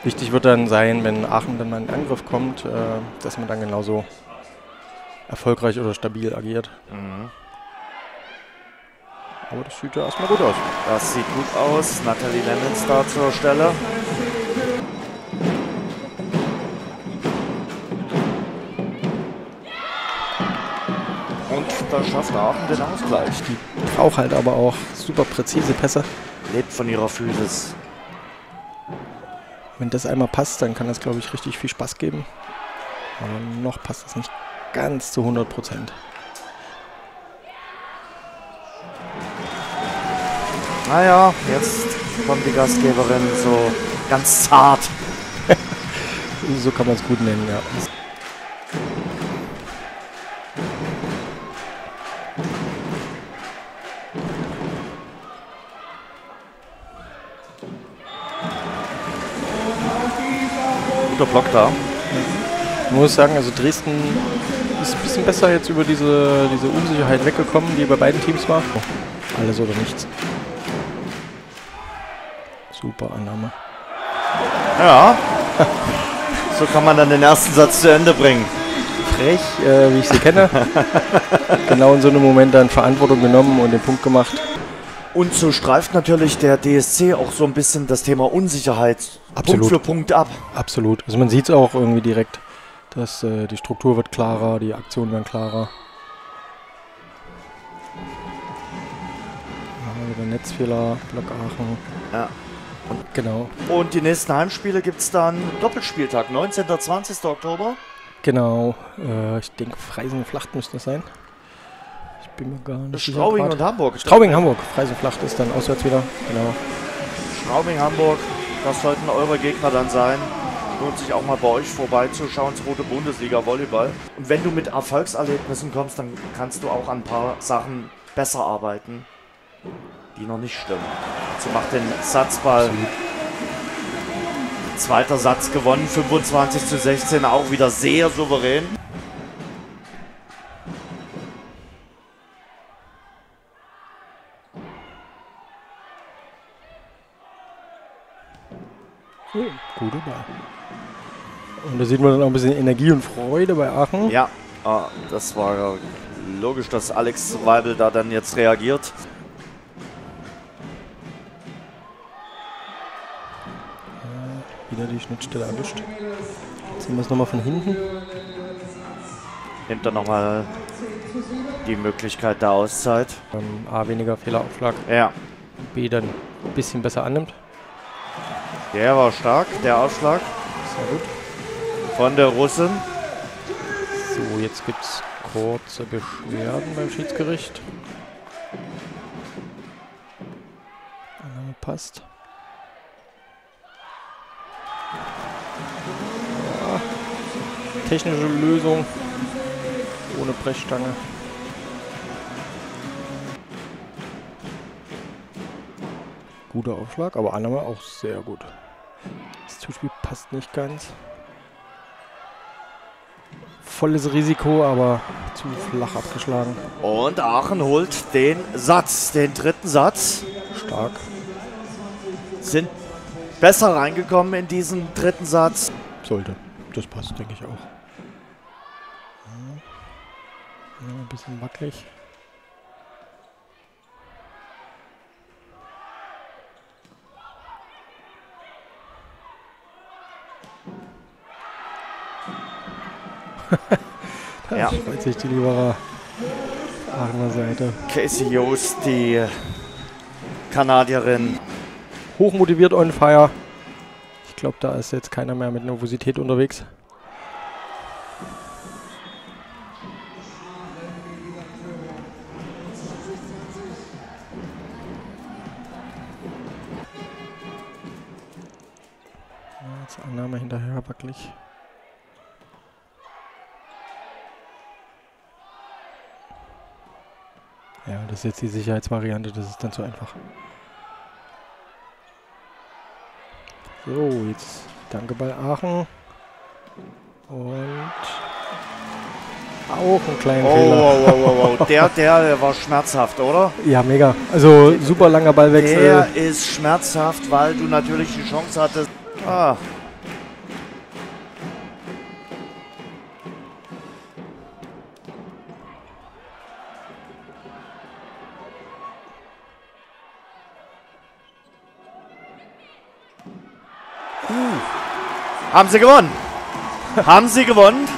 Wichtig wird dann sein, wenn Aachen dann mal in den Angriff kommt, dass man dann genauso erfolgreich oder stabil agiert. Aber das sieht ja erstmal gut aus. Das sieht gut aus. Nathalie Lemmens da zur Stelle. Und da schafft Aachen den Ausgleich. Die braucht halt aber auch super präzise Pässe. Lebt von ihrer Physis. Wenn das einmal passt, dann kann das, glaube ich, richtig viel Spaß geben. Aber noch passt es nicht ganz zu 100%. Naja, jetzt kommt die Gastgeberin so ganz zart. So kann man es gut nennen, ja. Guter Block da. Ich muss sagen, also Dresden ist ein bisschen besser jetzt über diese Unsicherheit weggekommen, die bei beiden Teams war. Alles oder nichts. Super Annahme. Ja. So kann man dann den ersten Satz zu Ende bringen. Frech, wie ich sie kenne. Genau in so einem Moment dann Verantwortung genommen und den Punkt gemacht. Und so streift natürlich der DSC auch so ein bisschen das Thema Unsicherheit Absolut. Punkt für Punkt ab. Absolut. Also man sieht es auch irgendwie direkt, dass die Struktur wird klarer, die Aktionen werden klarer. Ja, wieder Netzfehler, Block Aachen. Ja. Genau. Und die nächsten Heimspiele gibt es dann Doppelspieltag, 19. 20. Oktober. Genau. Ich denke, Freising-Flacht müsste das sein. Ich bin mir gar nicht sicher. Straubing und Hamburg. Straubing, Hamburg. Freising-Flacht ist dann auswärts wieder. Genau. Straubing, Hamburg. Das sollten eure Gegner dann sein. Lohnt sich auch mal bei euch vorbeizuschauen, zweite Bundesliga Volleyball. Und wenn du mit Erfolgserlebnissen kommst, dann kannst du auch an ein paar Sachen besser arbeiten, die noch nicht stimmen. Sie macht den Satzball. Zweiter Satz gewonnen, 25:16, auch wieder sehr souverän. Guter Ball. Und da sieht man dann auch ein bisschen Energie und Freude bei Aachen. Ja, das war logisch, dass Alex Weibel da dann jetzt reagiert. Wieder die Schnittstelle erwischt. Sehen wir es nochmal von hinten. Nimmt dann nochmal die Möglichkeit der Auszeit. A, weniger Fehleraufschlag. Ja. B, dann ein bisschen besser annimmt. Der war stark, der Ausschlag. Sehr gut. Von der Russin. So, jetzt gibt es kurze Beschwerden beim Schiedsgericht. Annahme passt. Ja. Technische Lösung. Ohne Brechstange. Guter Aufschlag, aber Annahme auch sehr gut. Das Zuspiel passt nicht ganz. Volles Risiko, aber zu flach abgeschlagen. Und Aachen holt den Satz, den dritten Satz. Stark. Sind besser reingekommen in diesen dritten Satz. Sollte. Das passt, denke ich auch. Ja, ein bisschen wackelig. Da ja. freut sich die Lieberer Aachener Seite. Casey Jost, die Kanadierin. Hochmotiviert on fire. Ich glaube, da ist jetzt keiner mehr mit Nervosität unterwegs. Jetzt Annahme hinterher wackelig. Ja, das ist jetzt die Sicherheitsvariante, das ist dann zu einfach. So, jetzt danke bei Aachen. Und auch einen kleinen Fehler. Wow. Der war schmerzhaft, oder? Ja, mega. Also super langer Ballwechsel. Der ist schmerzhaft, weil du natürlich die Chance hattest. Haben sie gewonnen. Haben sie gewonnen.